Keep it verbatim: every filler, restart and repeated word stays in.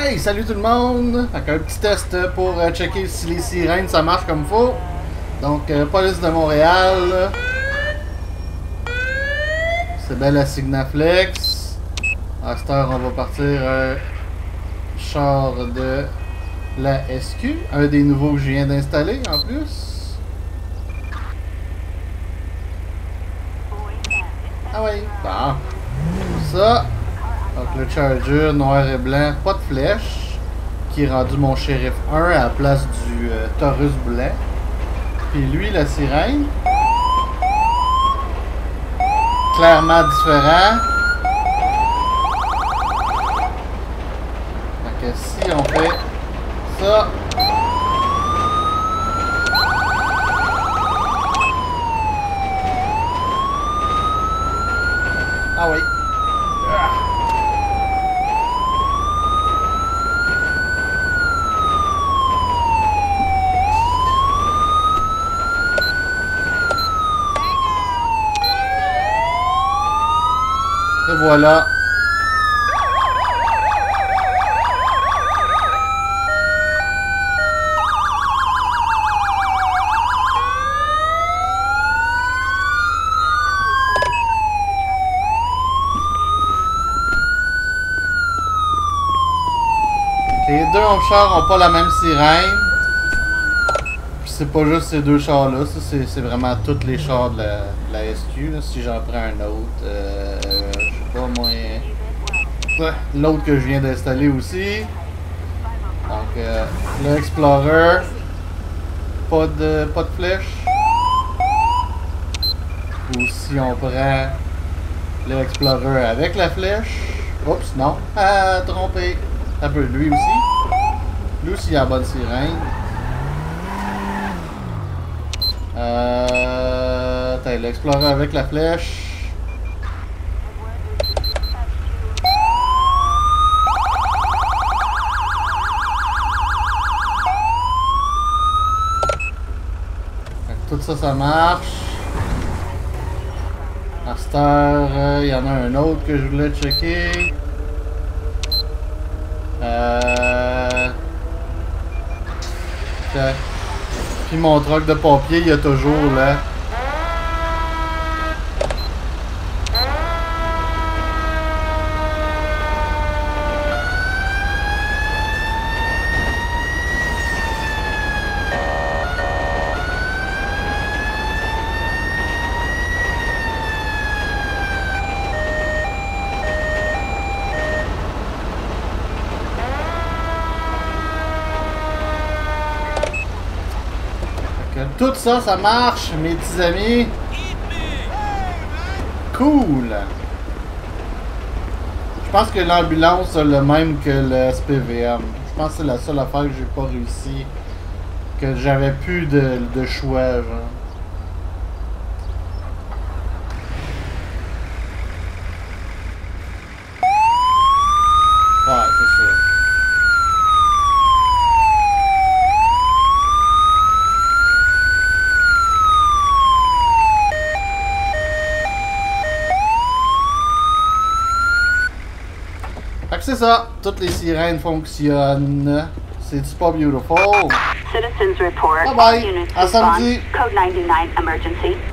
Hey, salut tout le monde! Fait un petit test pour euh, checker si les sirènes ça marche comme faut. Donc, euh, police de Montréal. C'est belle la Signaflex. À cette heure, on va partir euh, char de la S Q. Un des nouveaux que je viens d'installer en plus. Ah oui, bon. Ça. Donc le Charger noir et blanc, pas de flèche, qui est rendu mon shérif un à la place du euh, Taurus blanc. Puis lui, la sirène, clairement différent. Donc si on fait ça, ah oui. Et voilà. Les deux chars n'ont pas la même sirène. Puis c'est pas juste ces deux chars-là, ça c'est vraiment tous les chars de la, de la S Q. Là. Si j'en prends un autre, euh, je sais pas moi. Ouais, l'autre que je viens d'installer aussi. Donc euh, le Explorer, pas de pas de flèche. Ou si on prend le Explorer avec la flèche. Oups, non, ah, trompé. Un peu lui aussi. Lui aussi il a la bonne sirène. Euh, T'as l'Explorer avec la flèche. Tout ça, ça marche. À cette heure, il euh, y en a un autre que je voulais checker. Euh... Okay. Puis mon truck de pompier, il y a toujours là. Tout ça, ça marche, mes petits amis. Cool. Je pense que l'ambulance a le même que le S P V M. Je pense que c'est la seule affaire que j'ai pas réussi. Que j'avais plus de, de choix, genre. Ouais, c'est ça. C'est ça, toutes les sirènes fonctionnent. C'est pas beautiful. Citizens report. Bye bye. À samedi. Code ninety-nine emergency.